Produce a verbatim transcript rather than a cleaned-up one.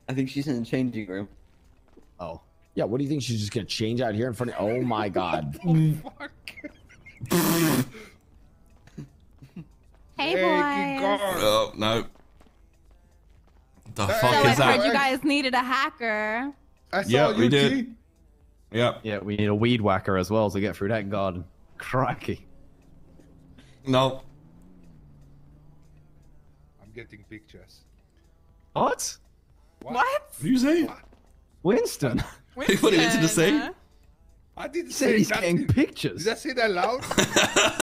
I think she's in the changing room. Oh. Yeah, what do you think? She's just gonna change out here in front of... Oh my god. Oh, fuck. Hey, boys. Oh, no. The Hey, fuck So is I that? heard you guys needed a hacker. I saw Yeah, you, we did. T. Yep. Yeah, we need a weed whacker as well to get through that garden. Cracky. No. I'm getting pictures. What? What? What? What do you say? Winston? He put it into the same? I didn't He said say he's that. getting pictures. Did I say that loud?